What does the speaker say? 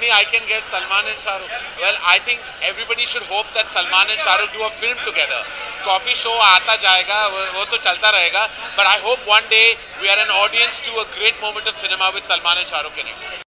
only I can get Salman and Shah Rukh. Well, I think everybody should hope that Salman and Shah Rukh do a film together. Coffee show आता जाएगा, वो तो चलता रहेगा. But I hope one day we are an audience to a great moment of cinema with Salman and Shah Rukh in it.